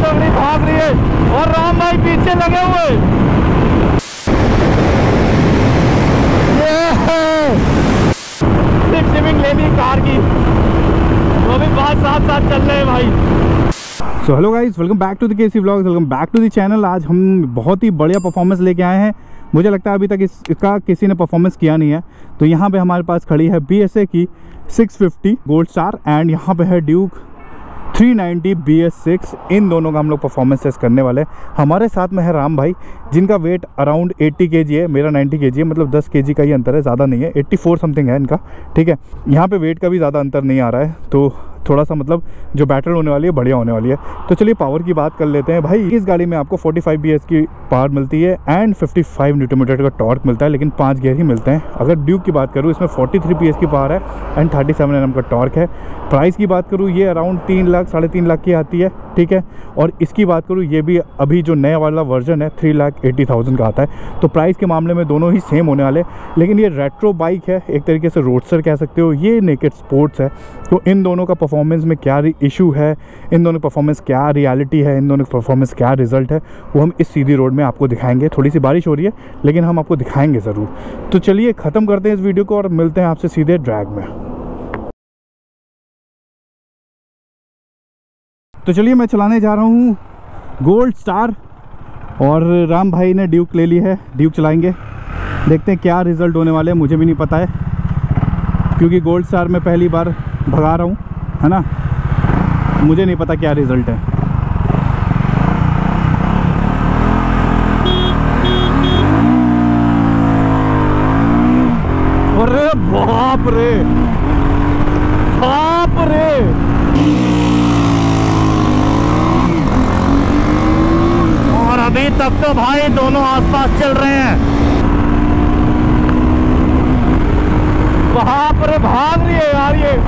तगड़ी भाग रही है और राम भाई पीछे लगे हुए। स्विमिंग ले ली कार की, वो भी बात साथ साथ चल रहे हैं भाई। So hello guys, welcome back to the KC vlogs, welcome back to the channel. आज हम बहुत ही बढ़िया परफॉर्मेंस लेके आए हैं। मुझे लगता है अभी तक इसका किसी ने परफॉर्मेंस किया नहीं है। तो यहाँ पे हमारे पास खड़ी है BSA की 650 गोल्ड स्टार एंड यहाँ पे है ड्यूक 390 BS6। इन दोनों का हम लोग परफॉर्मेंस टेस्ट करने वाले हैं। हमारे साथ में है राम भाई, जिनका वेट अराउंड 80 kg है, मेरा 90 kg है, मतलब 10 kg का ही अंतर है, ज़्यादा नहीं है। 84 समथिंग है इनका, ठीक है। यहाँ पे वेट का भी ज़्यादा अंतर नहीं आ रहा है, तो थोड़ा सा मतलब जो बैटल होने वाली है बढ़िया होने वाली है। तो चलिए पावर की बात कर लेते हैं भाई। इस गाड़ी में आपको 45 BS की पावर मिलती है एंड 55 Nm का टॉर्क मिलता है, लेकिन 5 गियर ही मिलते हैं। अगर ड्यूक की बात करूँ, इसमें 43 PS की पावर है एंड 37 Nm का टॉर्क है। प्राइस की बात करूँ, ये अराउंड 3 लाख 3.5 लाख की आती है, ठीक है। और इसकी बात करूँ, ये भी अभी जो नया वाला वर्जन है 3,80,000 का आता है। तो प्राइस के मामले में दोनों ही सेम होने वाले, लेकिन ये रेट्रो बाइक है, एक तरीके से रोडस्टर कह सकते हो, ये नेकेड स्पोर्ट्स है। तो इन दोनों का परफॉर्मेंस में क्या इशू है, इन दोनों परफॉर्मेंस क्या रियलिटी है, इन दोनों परफॉर्मेंस क्या रिजल्ट है, वो हम इस सीधी रोड में आपको दिखाएंगे। थोड़ी सी बारिश हो रही है, लेकिन हम आपको दिखाएंगे ज़रूर। तो चलिए ख़त्म करते हैं इस वीडियो को और मिलते हैं आपसे सीधे ड्रैग में। तो चलिए मैं चलाने जा रहा हूँ गोल्ड स्टार और राम भाई ने ड्यूक ले ली है। ड्यूक चलाएंगे, देखते हैं क्या रिज़ल्ट होने वाले हैं। मुझे भी नहीं पता है, क्योंकि गोल्ड स्टार में पहली बार भगा रहा हूँ, है ना। मुझे नहीं पता क्या रिज़ल्ट है। अरे बाप रे, बाप रे, और अभी तक तो भाई दोनों आसपास चल रहे हैं। बाप रे, भाग रही है यार, ये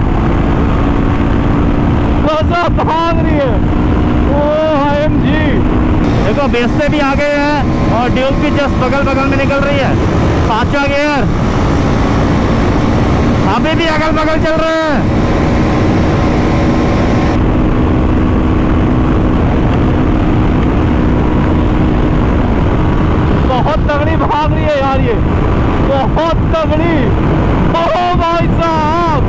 भाग रही है। OMG, देखो बेस से भी आ गए हैं और ड्यूक भी जस्ट बगल बगल में निकल रही है। 5वां गियर अभी भी अगल बगल चल रहे हैं। बहुत तगड़ी भाग रही है यार, ये बहुत तगड़ी। ओ भाई साहब,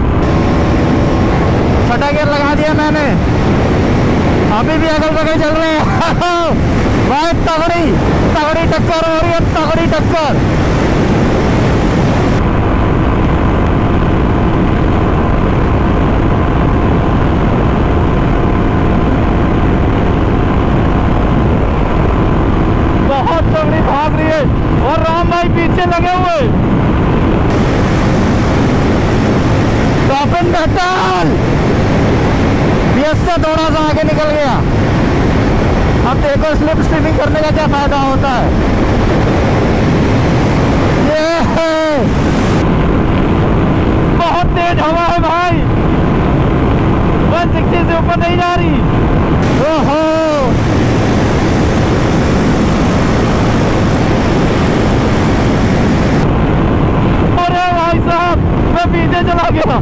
6वां गियर लगा दिया मैंने, अभी भी अगल बगल चल रहे हैं। भाई तगड़ी तगड़ी टक्कर हो रही है, तगड़ी टक्कर। बहुत तगड़ी भाग रही है और राम भाई पीछे लगे हुए। टॉप एंड मेटल BS से थोड़ा सा आगे निकल गया। अब देखो स्लिप स्ट्रीमिंग करने का क्या फायदा होता है। ये बहुत तेज हवा है भाई, 160 से ऊपर नहीं जा रही। ओहो, अरे भाई साहब, मैं पीछे चला गया।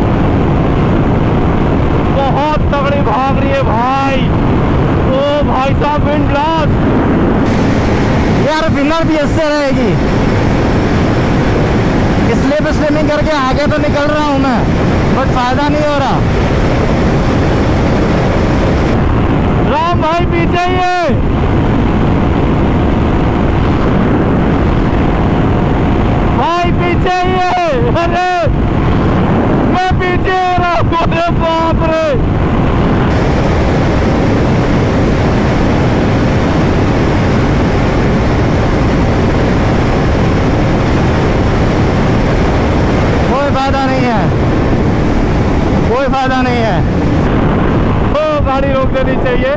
बहुत तगड़ी भाग रही है भाई। ओ भाई साहब, विंड ब्लास्ट यार, विनर भी इससे रहेगी। स्लिप स्ट्रीमिंग करके आगे तो निकल रहा हूं मैं, बट फायदा नहीं हो रहा। राम भाई पीछे ही है। भाई पीछे ही है। अरे मैं पीछे हो रहा हूँ। अरे बाप रे, कोई फायदा नहीं है, कोई फायदा नहीं है। ओ गाड़ी रोक देनी चाहिए।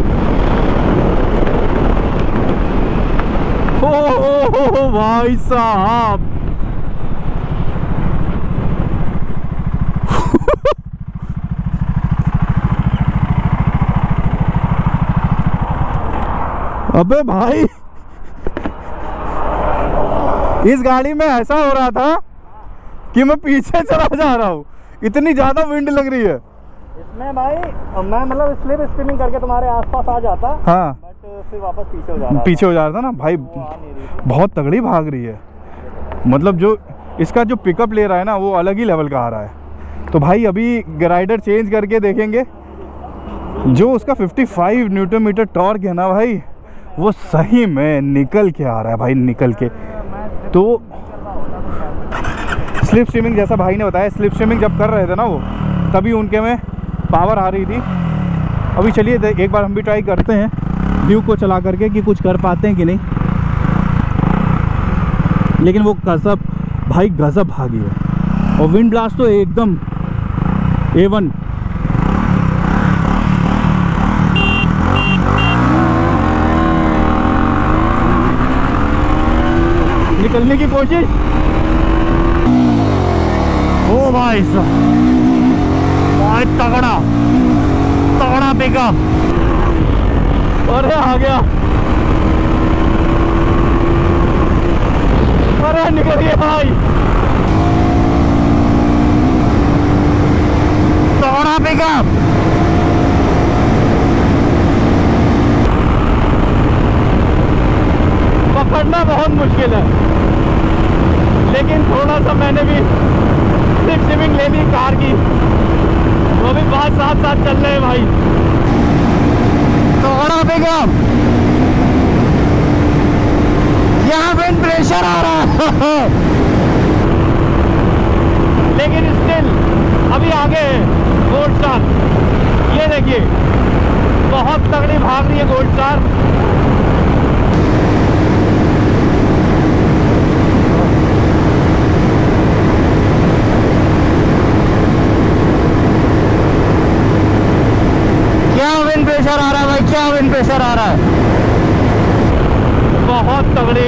ओ भाई साहब, अबे भाई, इस गाड़ी में ऐसा हो रहा था कि मैं पीछे चला जा रहा हूँ, इतनी ज़्यादा विंड लग रही है। इसमें भाई मैं मतलब स्लिप स्ट्रीमिंग करके तुम्हारे आसपास आ जाता, हाँ बट फिर वापस पीछे हो जा रहा पीछे हो जा रहा था ना भाई। वो आ नहीं रही थी। बहुत तगड़ी भाग रही है, मतलब जो इसका जो पिकअप ले रहा है ना वो अलग ही लेवल का आ रहा है। तो भाई अभी ग्राइडर चेंज करके देखेंगे, जो उसका 55 न्यूटन मीटर टॉर्क है ना भाई, वो सही में निकल के आ रहा है भाई, निकल के। तो स्लिप स्ट्रीमिंग जैसा भाई ने बताया, स्लिप स्ट्रीमिंग जब कर रहे थे ना वो, तभी उनके में पावर आ रही थी। अभी चलिए एक बार हम भी ट्राई करते हैं ड्यूक को चला करके कि कुछ कर पाते हैं कि नहीं। लेकिन वो गजब भाई गजब भागी है, और विंड ब्लास्ट तो एकदम A1। निकलने की कोशिश, ओ भाई साहब, भाई तगड़ा तगड़ा पिकअप। अरे आ गया, अरे निकल गया भाई, तगड़ा पिकअप। पकड़ना बहुत मुश्किल है, लेकिन थोड़ा सा मैंने भी स्लिप स्ट्रीमिंग ले ली कार की, वो भी बात साथ साथ चल रहे हैं भाई। तगड़ा पिकअप, यहाँ पे प्रेशर आ रहा है लेकिन स्टिल अभी आगे है गोल्ड स्टार। ये देखिए बहुत तगड़ी भाग रही है गोल्ड स्टार। क्या विंड प्रेशर आ रहा है भाई, क्या विंड प्रेशर आ रहा है। बहुत तगड़ी,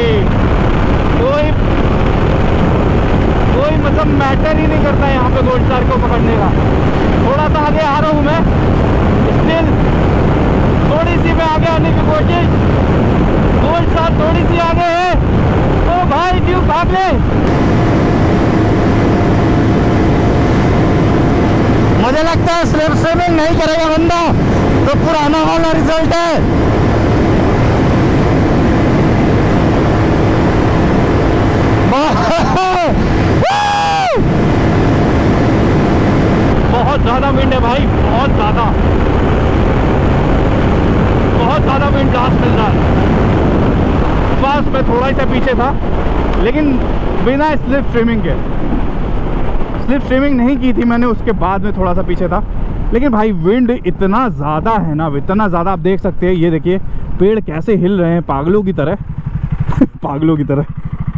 कोई मतलब मैटर ही नहीं करता यहाँ पे गोल्ड स्टार को पकड़ने का। थोड़ा सा आगे आ रहा हूँ मैं, स्टिल थोड़ी सी मैं आगे आने की कोशिश। गोल्ड स्टार थोड़ी सी आगे है, तो भाई ड्यूक भाग ले। मुझे लगता है स्लिप स्ट्रीमिंग नहीं करेगा बंदा तो पुराना वाला रिजल्ट है। बहुत ज़्यादा विंड है भाई, बहुत ज़्यादा विंड ब्लास्ट मिल रहा है। बस मैं थोड़ा सा पीछे था, लेकिन बिना स्लिप स्ट्रीमिंग के। स्लिप स्ट्रीमिंग नहीं की थी मैंने, उसके बाद में थोड़ा सा पीछे था। लेकिन भाई विंड इतना ज़्यादा है ना, इतना ज़्यादा, आप देख सकते हैं। ये देखिए पेड़ कैसे हिल रहे हैं पागलों की तरह पागलों की तरह।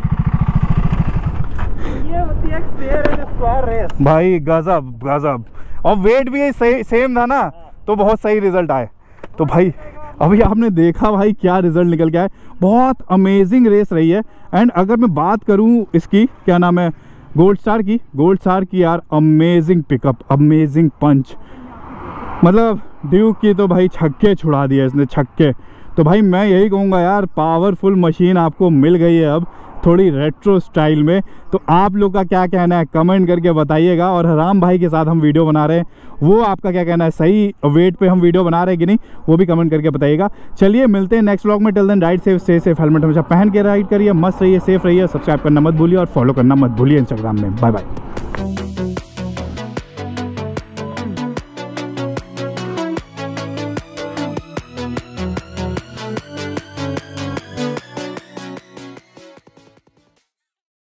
ये होती है स्क्वायर रेस भाई गजब गजब, और वेट भी सेम था ना, तो बहुत सही रिजल्ट आए। तो भाई अभी आपने देखा भाई क्या रिजल्ट निकल के आए, बहुत अमेजिंग रेस रही है। एंड अगर मैं बात करूं इसकी क्या नाम है गोल्ड स्टार की यार अमेजिंग पिकअप, अमेजिंग पंच, मतलब ड्यूक की तो भाई छक्के छुड़ा दिए इसने, छक्के। तो भाई मैं यही कहूँगा यार, पावरफुल मशीन आपको मिल गई है अब थोड़ी रेट्रो स्टाइल में। तो आप लोग का क्या कहना है कमेंट करके बताइएगा। और राम भाई के साथ हम वीडियो बना रहे हैं, वो आपका क्या कहना है, सही वेट पे हम वीडियो बना रहे हैं कि नहीं, वो भी कमेंट करके बताइएगा। चलिए मिलते हैं नेक्स्ट व्लॉग में। Till then ride safe, stay safe, helmet हमेशा पहन के राइड करिए, मस्त रहिए, सेफ रहिए, सब्सक्राइब करना मत भूलिए और फॉलो करना मत भूलिए इंस्टाग्राम में। Bye bye.